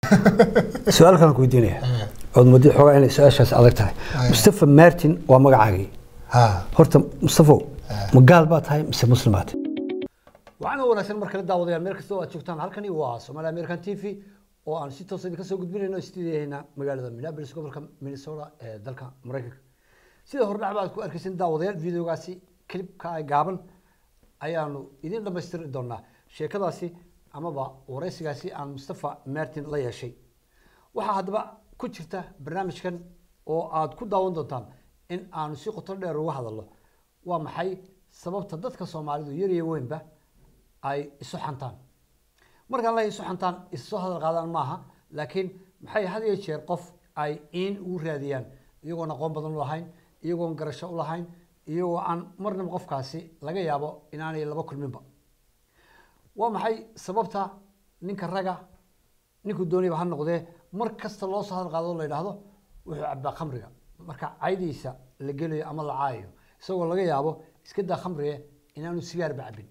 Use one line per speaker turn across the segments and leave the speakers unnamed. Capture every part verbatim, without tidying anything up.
سؤال كان كويدينه عود مدي حوالي إن سؤال شاس أذكره مصطفى مارتن ومقعدي ها هرت مصطفى مقال بات هاي مس مسلمات وأنا ولا شيء مركز داود يا أمريكا سوى شفتان هالكني واس وما الأمريكان تيفي وأنا شيء توصل كسر قد بيننا استدي هنا مقالة من قبل سكوب كم من الصورة ذلك مريكا سيدا هرنا بعد كو أركسين داود يا فيديو قاسي كليب كاي قابل أيانو إذا لما يستر دونا شيء كذا سي أما با ورئيس قاسي عن مصطفى مارتن لا يشيء waxaa hadaba ku jirta barnaamijkan oo aad ku daawan doontaan in aan si qoto dheer uga hadalno waa maxay sababta dadka Soomaalidu yar iyo weynba ay isu xantaan marka la isu xantaan isu hadal qaadan maaha laakiin maxay had iyo jeer qof ay in u raadiyaan iyagoo aqoon badan u lahayn iyagoo garasho u lahayn iyagoo aan marnaba qofkaasi laga yaabo inaanay laba kulminba waa maxay sababta ninka raga ninku doonayba ha noqdee mar kasta loo soo hadal qaado la yiraahdo wuxuu cabba khamriga marka caydiisa la geliyo ama la caayo isagoo laga yaabo iska daa khamriga inaanu sigaar bacbin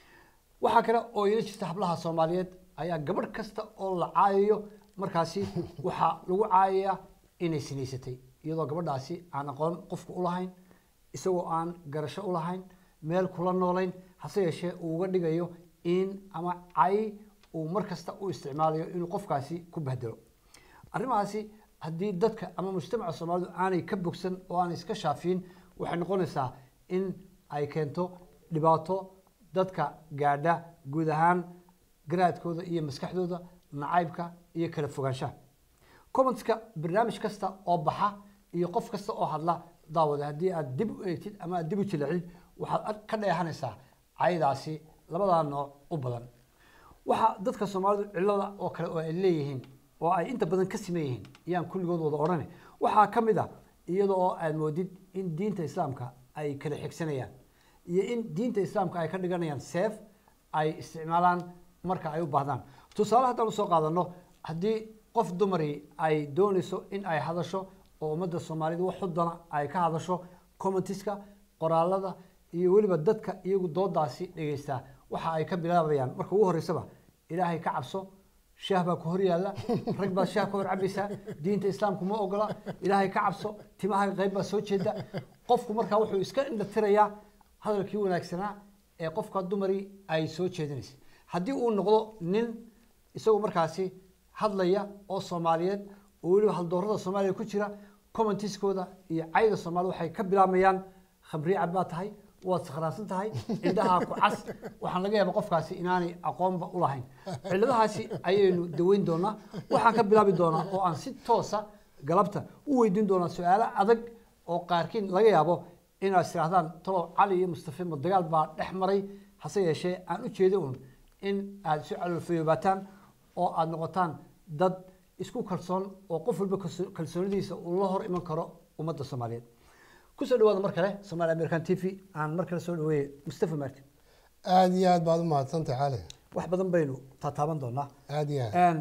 waxa kale oo ila jirta hablaha Soomaaliyeed ayaa gabadh kasta oo la caayo markaasi waxa lagu caayaya inay sinaysatay iyadoo gabadhaasi aan aqoon qofku u lahayn isagoo aan garasho u lahayn meel kula noolayn hase yeeshee uu uga dhigayo in ama cay uu markasta u isticmaalayo inuu qofkaasi ku bahdalo arrimahaasi haddii dadka ama mujtamaca Soomaalidu aanay ka bogsan oo aan iska shaafin waxay noqonaysaa in ay keento dhibaato dadka gaadha guud ahaan garaadkooda iyo maskaxdooda nacaybka iyo kala fogaanshaha commentka barnaamij kasta oo baxa iyo qof kasta oo hadla daawada haddii aad dib u eegtid ama aad dib u jilcid waxaad ka dheehanaysaa caydaasi labada nooc u badan waxa dadka Soomaalidu cilada oo kale oo ay leeyihiin oo ay inta badan ka sameeyeen yaan kulligood wada oranay waxa kamid ah iyadoo aad moodid in diinta islaamka ay kala xigsanayaan iyo in diinta islaamka ay ka dhiganayaan seef ay isticmaalaan marka ay u baahdaan tusaale haddaan soo qaadano haddii qof dumari ay doonayso in ay hadasho oo ummadda Soomaalidu wax xudana ay ka hadasho commentiska qoraalada iyo waliba dadka iyagu doodaasi dhageysta waxa ay ka bilaabayaan marka ugu horeysaba ilaahay ka cabso شهبة كوريا ركب الشهبة كور عبيسة دين الإسلام كم أقوله إلهي كعبسه تماها غيبة سوتشدة قفكم مركا وحو إسكان إن التريا هذا الكيون أكسنا قفك الدمري أي سوتشدنس هدي أقول نقول نن يسوي مركاسي هذليا أو الصوماليين ويقولوا هالدورة الصومالية كتيرة كومنتيس كودا يعيد الصومال وحي كبلا ميان خبري عبات هاي واتخراسنت هاي عندها كعس وحن لقيها بقف كاسي إناني أقوم بقولهين على هاسي أينو دوين دونا وحن كبلابي دونا أو أن ست توسا قلبته ويدين دونا سؤال أدق أو قاركين لقيها بو إن السرحان طلع علي مصطفى مدقال بعد أحمري حصي شيء أن أشيدون إن السؤال الفيوباتان أو النقطان ضد إسكو كرسون وقفل بكرسونديس والله إيمان كرو ومدة الصوماليين كسر دواد مركله سمال أمريكان تيفي عن مركله سول هو مصطفى مارتن.
عاديات بعض ما تصنت حاله.
واحد بدن بينه تتابعون دونا.
عاديات.
أن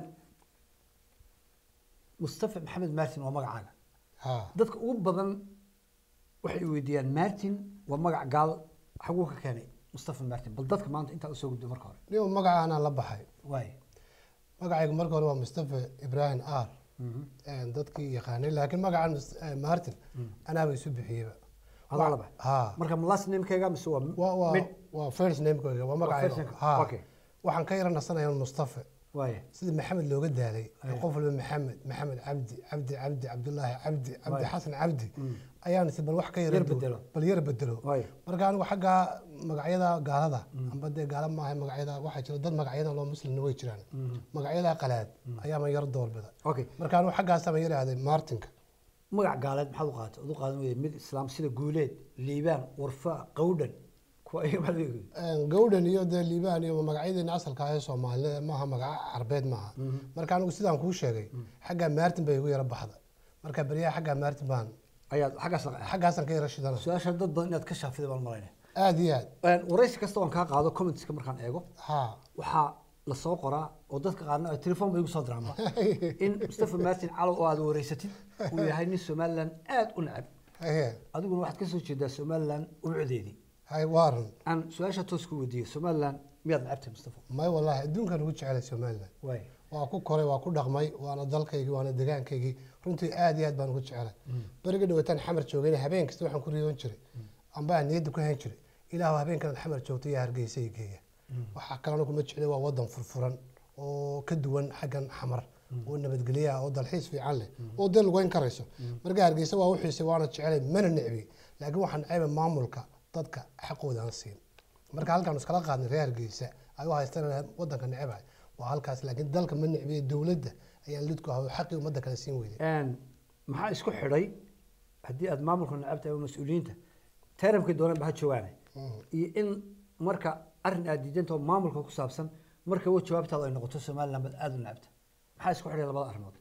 مصطفى محمد مارتن ومقعنا.
ها.
ضدك وبدن وحي ويديان مارتن ومقع قال حقوقك كاني مصطفى مارتن بل ضدك ما أنت أنت أسوق دو مركله.
اليوم مقع أنا لبحي.
واي.
مقع مركله هو مصطفى إبراهيم آر. dadki yaqaanay laakiin magacan Martin ana way soo bixiyay
hada laba
ha
marka last name kayga mise
waa waa first name kayga waa magacayga ha
okay
waxaan ka yaranaysanayaa Mustafa
waay
sida Maxamed looga daalay qof walba Maxamed Maxamed Abdi Abdi Abdi Abdullah Abdi Abdi Xasan Abdi ayaan si bal wax ka yar bedelo bal yar bedelo marka anigu xagga magacyada gaalada amba de gaala ma ahay magacyada waxa jira dad magacyada loo muslim way jiraan magacyada qalaad ayaa ma yar doorbida
okay
marka anigu xaggaas ma yiraahday Martinka
magac gaaleed maxaad u qaadatay u qaadan weeyay mid islaam sida guuleed liibaan warfa qowdhan kuwa ay maleeyo
een qowdhan iyo de liibaan iyo magacyada asalka ah Soomaaliyeed ma aha magac Carbeed ma aha marka anigu sidaan ku sheegay xagga Martin bay ugu yara baxda marka bariya xagga Martin baan
ayaa xaggaas
xaggaas ka yara shidana
su'aasha dad badan inaad ka shaafiday baan malaynaa
aad iyo aad
een waraysi kasta oo ka qaado comments-ka markaan eego
ha
waxa la soo qoraa oo dadka qaarna ay telefoon bay ugu soo diraan in Mustafa Martin calo oo aad wareysatid uu yahay nin Somaliland aad u nacab
haye
adiguna waxaad ka soo jeedaa Somaliland u cudeedi
hay waaran
aan su'aasha toos ku weydiiyay Somaliland miyaad nacabtay Mustafa
may wallahi adduunkan ugu jecel Somaliland
way
waa ku koray waa ku dhaqmay waana dalkaygii waana deegaankaygii runtii aad iyo aad baan ugu jecelay bariga dhawataan xamar joogayna habeen kasta waxaan ku riyoon jiray amba niyadda ku hayn jiray ilaahu habeenkan xamar joogtay iyo hargeysa iyo geeya waxa kalena kuma jeclay waa wadan furfuran oo ka duwan xaggan xamar oo nabadgelyo oo dalxiis fiican leh oo dal goyn karayso marka hargeysa waa wixii waana jecelay mana nicbi laakiin waxaan ceebay maamulka dadka xaqooda aan siin marka halkaan iskala qaadnay reer hargeysa ay u haystaan wadanka nicbay waa halkaas laakiin dalka ma nicbiye dawladda ayaa lidku ah xaqii ummadda kala siin weyday
een maxaa isku xidhay haddii aad maamulka nacabta ama mas'uuliyiinta taramkii doonaan baa joogaan iyo in marka arrin aad diidanto maamulka ku saabsan marka uu jawaabtaada ay noqoto Soomaaliland bad aad u nacabta maxaa isku xidhay labada arrimood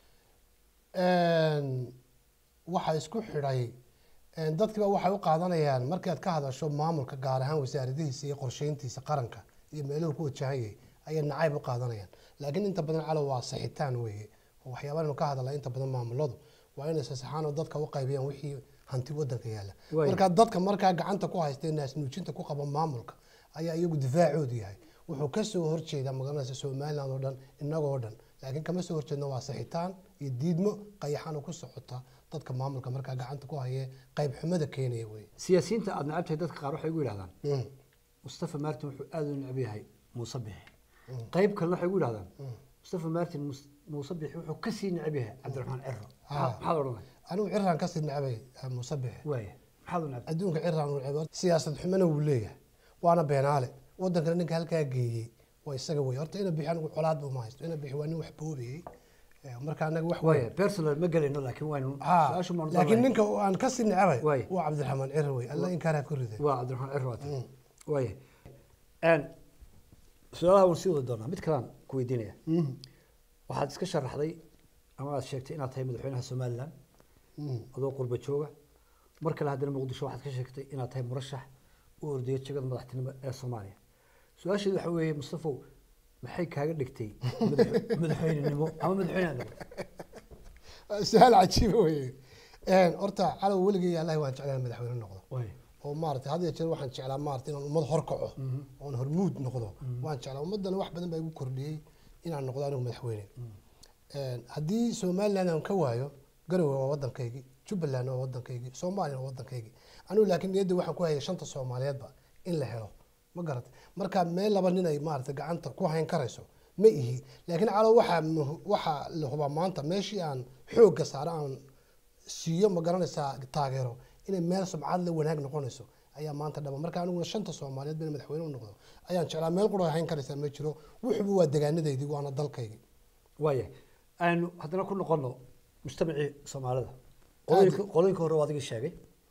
een waxa isku xidhay een dadkiiba waxay u qaadanayaan markii aad ka hadasho maamulka gaar ahaan wasaaradihiisa iyo qorsheyntiisa qaranka iyo meelaha ku wajahayay ayay nacayb u qaadanayaan laakiin inta badan calaw waa saxitaan weeye waxyaabaha ka hadalay inta badan maamuladu waa inay saxaan oo dadka u qaybiyaan wixii hanti wadanka yaala marka dadka marka gacanta ku haysteen naas nuujinta ku qaba maamulka ayaa iyagu difaacoodi yahay wuxuu ka soo horjeedaa magaalada Soomaaliland oo dhan inagoo dhan laakiin kama soo horjeedna waa saxitaan iyo diidmo qayaxan ku socota dadka maamulka marka gacanta ku haya qayb xumada keenaya way
siyaasiyiinta aad nacabtay dadka qaar waxay ugu yiraahdaan Mustafa Martin wuxuu aad u nacab yahay Muuse Bixi qayb kale waxay ugu yiraahdaan Mustafa Martin Muuse Bixi wuxuu ka sii nacab yahay Cabdiraxmaan Cirro maxaad oranay
anigu cirran ka sii nacabay Muuse Bixi
way maxaad u nacab
adduunka cirran uu nacab siyaasad xumana uu leeyahay waana beenaale wadanka ninka halka geeyay way isaga way horta ina bixan ugu colaad buu ma haysto ina bixi waa nin wax boobiyay marka anaga wax
way personal ma galino laakiin waynu
su'aashu ma laakiin ninka aan ka sii nacabay waa Cabdiraxmaan Cirro way alla in kaara ku riday
waa Cabdiraxmaan Cirro way aan su'aalaha uu sii wada doonaa mid kale ku weydiinaya waxaad iska sharaxday ama aad sheegtay inaad tahay madaxweynaha Soomaaliland adoo qurba jooga marka la hadana Muqdisho waxaad ka sheegtay inaad tahay murashax u ordayo jagada madaxtinimo ee Soomaaliya su'aasheedu waxa weeye Mustafa maxay kaaga dhigtay madaxweynenimo ama madaxweynaha
su'aal cajiib weeye een horta calaw waligeey Allah waan jeclahay madaxweyne noqdo oo maartay hadda jeer waxaan jeclaa maartay inaan ummad hor kaco oo hormuud noqdo waan jeclaa ummadana wax badan baa igu kordhiyay inaan noqdo anigu madaxweyne een hadii Soomaaliland aan ka waayo garowe waa wadankaygi Jubbaland waa wadankaygi Soomaaliya waa wadankaygi anigu laakiin niyadda waxaan ku hayay shanta Soomaaliyeedba in la helo ma garat marka meel laba nin ay maartay gacanta ku hayn karayso ma ihi laakiin calaw waxa waxa la huba maanta meeshii aan xoog saaraan siiyo ma garanaysaa taageero inay meel sumcad la wanaag noqonayso ayaa maanta dhaba marka anigu shanta Soomaaliyeed baan madaxweyne u noqdo ayaan jeclaa meel qura hayn karaysa ma jiro wuxuu waa deegaanadeedii waana dalkaygi
waaye aan hadana ku noqono mujtamacii Soomaalida qolooyinka qolooyinka hore waad iga sheegay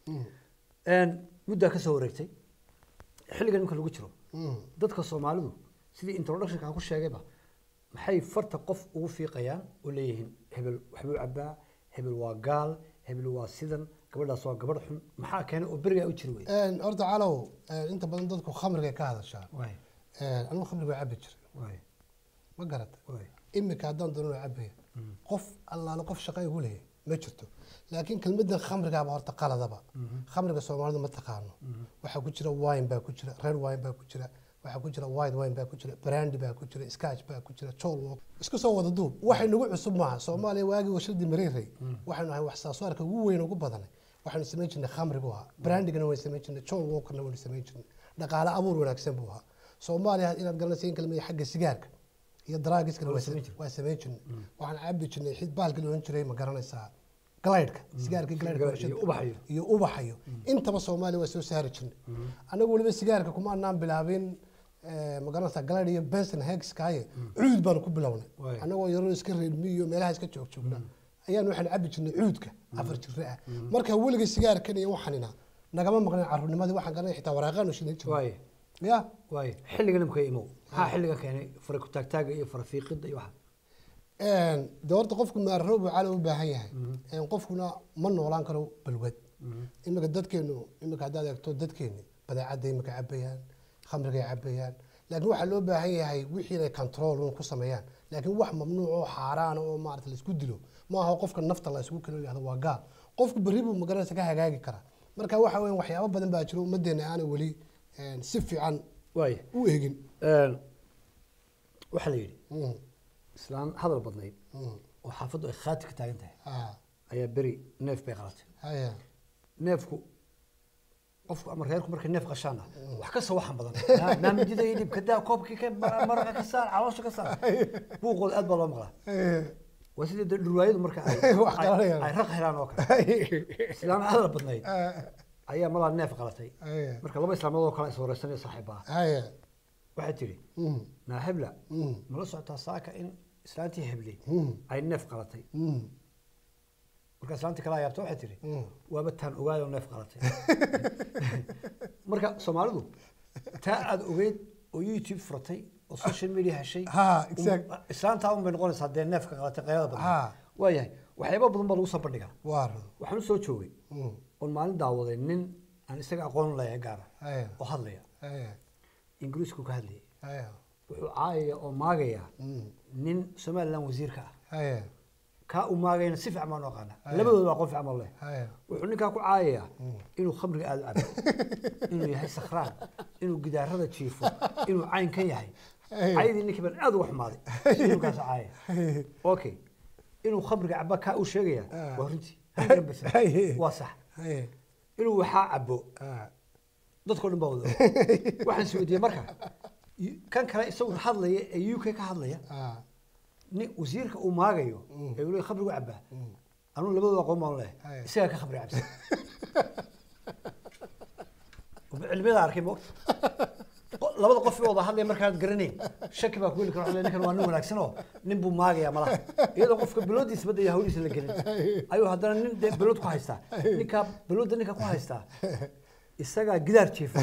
een muddo ka soo wareegtay xilligan marka lagu jiro dadka Soomaalidu sidii introduction ka ku sheegayba maxay farta qof ugu fiiqayaan oo leeyihiin hebel waxbuu cabaa hebel waa gaal hebel waa sidan gabadhaas waa gabadh xun maxaa keenay oo bariga u jiri way
een horta calaw inta badan dadku khamriga ka hadashaa way een anigu khamriga cabi jiray way ma garad way imika haddaan doono cabaya qof allaala qof shaqay ugu leeyahay ma jirto laakiin kelmadda khamriga ba horta qaladaba khamriga Soomaalidu ma taqaano waxa ku jira wine baa ku jira red wine baa ku jira waxa ku jira white wine baa ku jira brandy baa ku jira scotch baa ku jira tall walk isku soo wada duub waxay nagu cusub maaha Soomaaliya waagi warshadii mareeray waxaanu ahay wax soo saarka ugu weyn ugu badan waxaanu sameyn jirnay khamriga waa brandy-gana way sameyn jirnay tall walk-na way sameyn jirnay dhaqaale abuur wanaagsan buu ahaa Soomaaliya inaad garanaysiin kelmadda xagga sigaarka iyo drugska waa sameyn jirnay waxaan cabbi jirnay xid baalka loo jiray ma garanaysaa galaydka sigaarka galaydka
iyo ubaxayo
iyo ubaxayo intaba Soomaaliya waa soo saari jirnay anagu waliba sigaarka kuma aanan bilaabin ma garanaysaa galayd iyo Benson Hicks kaaye cuud baan ku bilownay anagoo yaro iska reedmiyo meelaha iska joog joogna ayaan waxaan cabbi jirnay cuudka afar jir ah marka waliga sigaarkan iyo waxanina nagama maqnay carruurnimadii waxaan garanay xitaa waraaqan u shidan jiray ya
way xilligan imka imo ha xilliga keenay fara ku taagtaaga iyo fara fiiqida iyo waxa
een doorta qofku ma roob cali u baahan yahay een qofkuna ma noolaan karo balwad imika dadkeenu imika hadaad eegto dadkeeni badeecada imika cabayaan khamriga cabayaan laakiin waxa loo baahan yahay wixii ay control ku sameeyaan laakiin wax mamnuuc oo xaraan oo maartay la isku dilo ma aha qofka nafta la isku kala yahay waa gaal qofku baribu magaranaysa ka hagaagi kara marka waxa weyn waxyaabo badan baa jiro umadeena aan wali si fiican
way
u eegin
een waxa la yiri islaan hadal badnayd oo xaafaddu ay khaati ka taagan tahay ayaa beri neef bay qalatay neefku qofku ama reerku markay neef qashaan wax ka soo waxan badan naamijida iyo dhibka daa koobkii ka maraqa ka saar caloosha ka saar buuqood aad baa loo maqlaa waa sidii dhurwaayadu marka ay raq helaan oo kale islaan hadal badnayd ayaa malaa neef qalatay marka laba islaamood oo kale is wareysanaya saaxiibaa waxay tiri naa hebla mala socotaa saaka in islaantii hebley ay neef qalatay marka islaantii kala yaabta waxay tiri waaba taan ogaayoo neef qalatay marka Soomaalidu taa aad ogeyd oo YouTube furatay oo social media heshay islaanta un bay noqonaysaa dee neefka qalatay qeybada badan waayahay waxyaabo badan baa lagu soo bandhigaa waxaan soo joogay oo maalin daawaday nin aan isaga aqoon lahayn gaara oo hadlaya ingiriisku ka hadlayay wuxuu caayaya oo maagaya nin Somaliland wasiirka ah ka u maagayna si fiican ma noqona labadooda aqoon fiican ma leh wuxuu ninka ku caayaya inuu khamriga aad cabo inuu yahay sakhraan inuu gidaarada jiifo inuu cayn ka yahay caydii ninkii baan aad u xumaaday inuu ka caayay okay inuu khamriga cabo ka u sheegaya waa runtii waa sax inuu waxa cabo dadku dhan bawdo waxaan soo wadiye marka kan kale isagu hadlaya ee U K ka hadlaya ni wasiirka uu maagayo ee uu khamrigu cabaa anu labadooda aqoon ma leh isaga ka khamri cabsan cilmiga arkay mo labada qof oo wada hadlay markaad garanay shaki baa ku wili karo ninkan waa nin wanaagsan oo nin buu maagaya malaha iyadoo qofka biloodiis badaya hawliisa la gelin ayuu haddana nin bilood ku haysta ninka bilooda ninka ku haysta isaga gidaar jiifa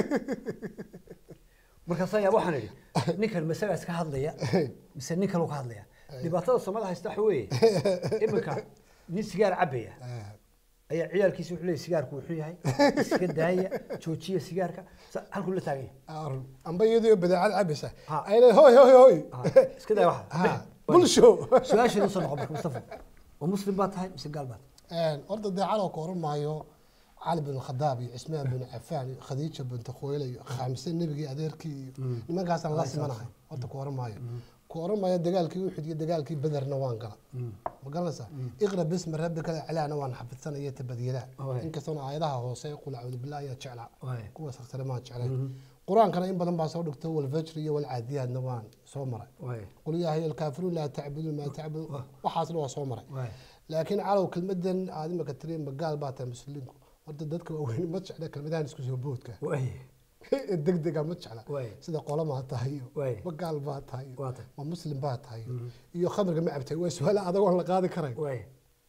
markaas ayaa waxaan idhi ninkan masaga iska hadlaya mise nin kale ka hadlaya dhibaatada Soomaalida haysta waxa weeye imika nin sigaar cabaya ayaa ciyaalkiisa wuxuu leeyahay sigaarku wuxuu yahay iska daaya joojiya sigaarka halku la taagay
amba iyadoo badaacad cabisa ay leeyahay hoy hoy hoy
iska daaya waxa
bulsho
su'aasha soo noqon Mustafa oo muslim baa tahay mise gaal baa
een orda daacalo ka hormaayo علي بن الخضاب عثمان بن عفان خديجة بنت خويلي خامسين نبي أديركي ما قاس الله سمناه أنت كورم ماي كورم ماي دجالكي وحد دجالكي بدر نوان قال وقال سا اقرأ باسم ربك على نوان حفظ سنة يتبديلا إنك سنة عيدها هو سيقول أعوذ بالله يا شعلا قوة سلامات شعلا قرآن كان ينبض مع صورك تو الفجر والعاديات نوان صومرة قل يا هي الكافرون لا تعبدون ما تعبدون وحاصلوا صومرة لكن على كلمة هذه ما كترين بقال بات مسلمكم ورد dadka waaweyn ma jecla kalmadahan isku soo boodka way degdega ma jecla sida qolama tahay ma gaal baa tahay ma muslim baa tahay iyo khamriga ma cabtay way su'aal adag oo la qaadi karay way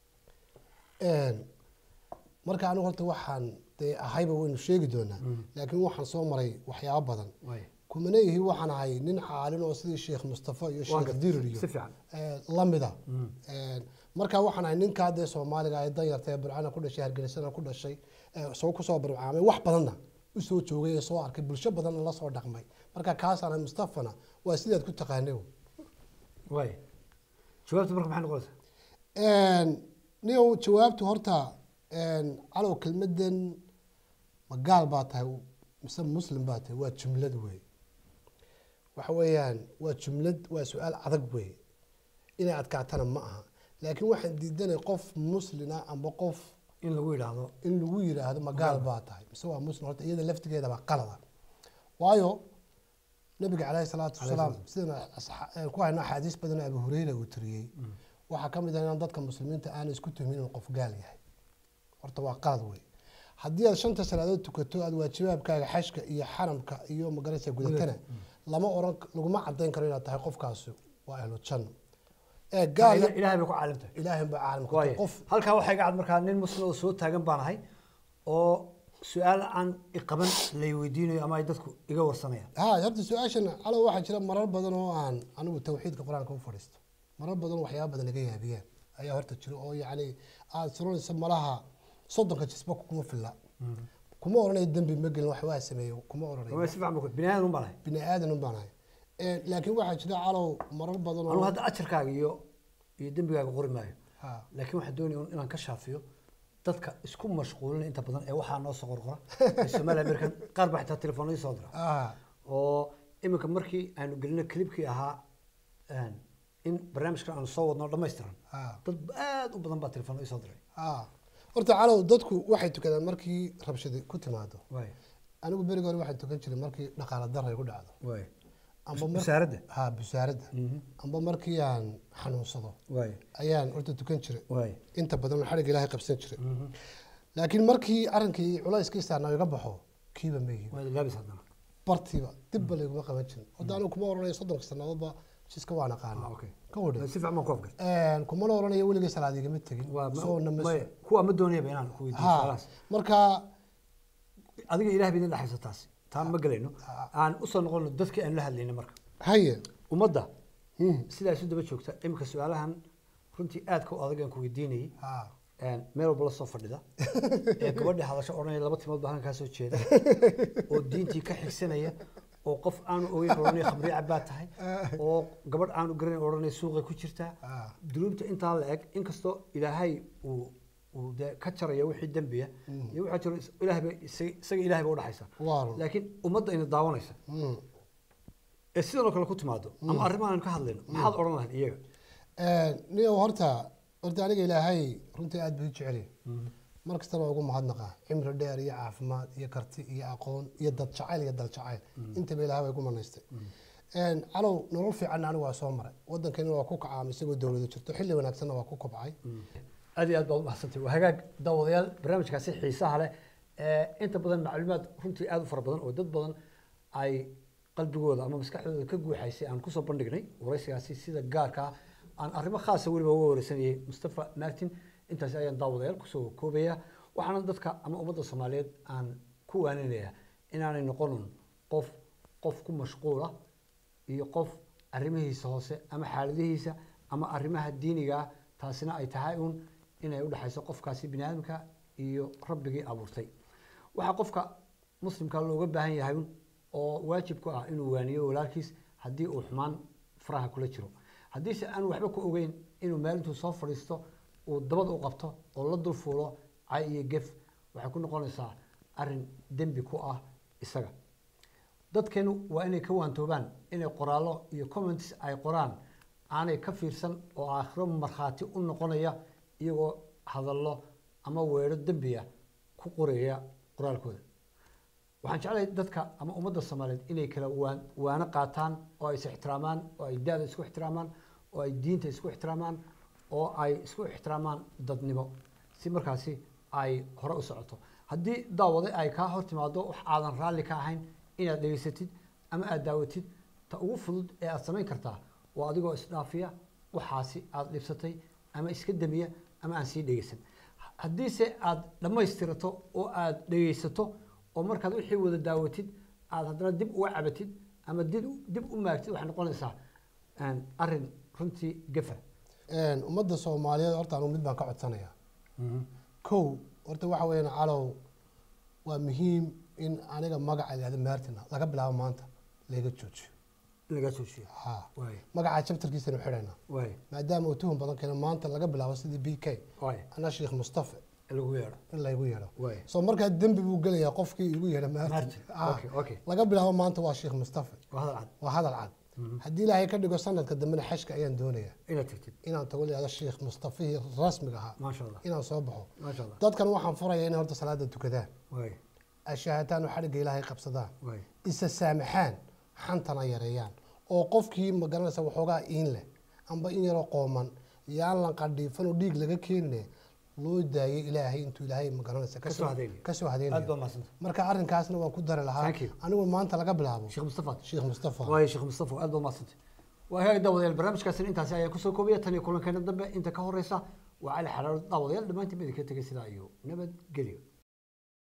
een marka anigu horta waxaan de ahayba waynu sheegi doonaa laakiin waxaan soo maray waxyaabo badan kuma leeyahay waxaan ahay nin caalin oo sidii Sheekh Mustafa iyo Sheekh Diiriyo ee lamida een marka waxaan ahay ninka de Soomaaliga ay danyartay burcana ku dhashay hargeysana ku dhashay soo ku soo barwaamay wax badanna u soo joogay soo arkay bulsho badan la soo dhaqmay marka kaasana Mustafana waa sidaad ku taqaanay
way jawaabtu marka maxay noqonaysaa
een niyo jawaabtu horta een alo kelmadan magaal baa tahay mise muslim baa tahay waa jumlad weey waxa weeyaan waa jumlad waa su'aal adag weey inay adkaatana ma aha laakiin waxaan diidanay qof muslina amba qof
in lagu yiraahdo
in lagu yiraahdo magaal baa tahay mise waa muslim horta iyada laftigeeda baa qalada waayo nabiga calayhi salaatu wasalaam sidana ku hayna xadiis badan Abu Hurayra uu tiriyay waxa kamid ah in dadka muslimiinta aan isku tuhmin in qof gaal yahay horta waa qalad weey haddii aad shanta salaadood tukato aad waajibaadkaaga xashka iyo xaramka iyo magaraysa gudatana lama oran laguma cadeyn karo inaad tahay qofkaas waa ahlu janno ee gaal
ilaahay ku caalimtay
ilaahay baa caalimka
qof halka waxa iga cad markaa nin muslim oo soo taagan baan ahay oo su'aal aan iqaban lay weydiinayo ama ay dadku iga warsanayaan
ha horta su'aashan calo waxa jira marar badan oo aan anigu tawxiidka quraanka u fariisto marar badan waxyaabo badan laga yaabiyaan ayaa horta jira oo yaani aad suranaysa malaha soddonka jisba kuma filla kuma oranay dambi ma gelin wax waa sameeyo kuma oranay
waa si fiican bini aadan u baahay
bini aadan u baahay ee laakiin waxa jira calo marar badan
oo hadda ajarkaaga iyo iyo dambigaaga qori maayo laakiin waxa doonay inaan ka shaafiyo dadka isku mashquulin inta badan ee waxa noo soo qorqora Soomaaliya American qaar baa xitaa telefoonada soo dira oo imika markii aanu gelino clipkii ahaa een in barnaamijkan aan soo wadno dhammaystiran dad aad u badan baa telefoon isoo diray
horta calow dadku waxay tukadaan markii rabshadi ku timaado anigu beriga hore waxaan tukan jiray markii dhaqaale darro ay ku dhacdo amba
busaaradda
ha busaaradda amba markii aan xanuunsado ayaan horta tukan jiray inta badan xarig ilaahay qabsan jiray laakiin markii arrinkii culayskiisa aan iga baxo kiiba meeyay
waa laabis hadana
bartiba dib bal iguma qaban jirin wadaan kuma oranayo soddon sanadoodba jiska waan aqaan ka wada
si fiican ma ku afgar
een kuma oranayo weliga salaadiga ma tagin
soo namas kuwa ma doonaya inaan ku weydiiyo salaas
marka
adiga ilaahay bidin dhaxaysa taas taan ma galayno aan u soo noqono dadka aan la hadlayna marka
haye
ummadda sidaas u daba joogta imka su'aalahan runtii aad ka adag aan ku weydiinayay een meel walba la soo fadhida ee gabadha hadasho oranay laba timood baan ka soo jeeda oo diintii ka xigsanaya oo qof aanu ogeyn oranay khamri cabaa tahay oo gabadh aanu garanay oranay suuqa ku jirta duruubta inta la eg inkastoo ilaahay uu uu ka jarayo wixii dambiya iyo waxa jiro ilaahay isaga ilaahay baa u dhaxaysa laakiin ummadda ina daawanaysa ee sidoo kale ku timaado ama arrimahan ka hadlayno maxaad oran lahayd iyaga
ee niyo horta horta aniga ilaahay runtii aad buu jecel markasta ugu mahadnaqa cimri dheer iyo caafimaad iyo karti iyo aqoon iyo dad jacayl iyo dal jacayl inta bay ilaahay ku manaystay een calow nolol fiican anigu waa soo maray wadankeena waa ku kacaamay isagoo dawladda jirto xilli wanaagsan waa ku kobcay
aad iyo aad baad mahadsantahay waa hagaag daawadayaal barnaamijkaasi xiisaha leh ee inta badan macluumaad runtii aad u fara badan oo dad badan ay qalbigooda ama maskaxdooda ka guuxaysay aan ku soo bandhignay waraysigaasi sida gaarka aan arrimo khaas ah waliba uga waraysanayay Mustafa Martin intaas ayaan daawadayaal kusoo koobaya waxaana dadka ama ummadda Soomaaliyeed aan ku waaninayaa inaanay noqonin qof qof ku mashquula iyo qof arrimihiisa hoose ama xaaladihiisa ama arrimaha diiniga taasina ay tahay un inay u dhaxayso qofkaasi bini'aadamka iyo rabbigii abuurtay waxa qofka muslimka looga baahan yahay oo waajib ku ah inuu waaniyo walaalkiis haddii uu xumaan faraha kula jiro haddii se aan waxba ku ogeyn inuu maalintuu soo fadhiisto uu dabad u qabto oo la dul fuulo cay iyo gef waxay ku noqonaysaa arrin dembi ku ah isaga dadkeenu waa inay ka waantoobaan inay qoraallo iyo comments ay qoraan aanay ka fiirsan oo aakhiro markhaati u noqonaya iyagoo hadallo ama weero dembiya ku qoraya qoraalkooda waxaan jeclahay dadka ama ummadda Soomaaliyeed inay kala waan waana qaataan oo ay is ixtiraamaan oo ay daada isku ixtiraamaan oo ay diinta isku ixtiraamaan oo ay isku ixtiraamaan dadnimo si markaasi ay hore u socoto haddii daawade ay ka hor timaado wax aadan raalli ka ahayn inaad dhageysatid ama aad daawatid ta ugu fudud ee aad samayn kartaa waa adigoo isdhaafiya waxaasi aad dhibsatay ama iska damiya ama aan sii dhageysan haddii se aad dhammaystirato oo aad dhageysato oo markaad wixii wada daawatid aad haddana dib uga cabatid ama dib dib u maagtid waxay noqonaysaa aan arrin runtii gafa
een ummadda Soomaaliyeed horta anu mid baan ka codsanayaa kow horta waxa weeyaan calow waa muhiim in aniga magaca ilaahda Martin laga bilaabo maanta laga joojiyo
laga joojiyo
ha magaca chapterkiisa inuu xidhayna
way
maadaama uu tuhun badan keenay maanta laga bilaabo sidii B K
way
ana Sheikh Mustafa
lagu yeero
in la igu yeero
way
soo markaa dambi buu galayaa qofkii igu yeero
Martin okay okay
laga bilaabo maanta waa Sheikh Mustafa
waa hadal cad
waa hadal cad haddii ilaahay ka dhigo sanadka dambena xashka ayaan doonayaa
inaad tagtid
inaan tago leeyahay Sheikh Mustafa rasmiga ahaa
ma sha Allah
inaan soo baxo
ma sha Allah
dadkan waxaan furayaa inay horta salaada tukadaan
way
ashahaataan oo xariga ilaahay qabsadaan
way
isa saamaxaan xantana yareeyaan oo qofkii ma garanaysa waxoogaa in leh amba in yaroo qooman yaan la qadhiifan oo dhiig laga keenine loo daayay ilaahay intuu ilaahay ma garanaysa ka soo hadeeyay ka soo hadeeyay marka arrinkaasna waan ku dari lahaa anigu maanta laga bilaabo
Sheikh Mustafa
Sheikh Mustafa
way Sheikh Mustafa aad baa maasanta waa hay daawadayaal barnaamijkaas intaas ayaan ku soo koobaya tan iyo kulankeena dambe inta ka horeysa waa cali xaraar daawadayaal dhamaantiin idinka tagay sida iyo nabad geliyo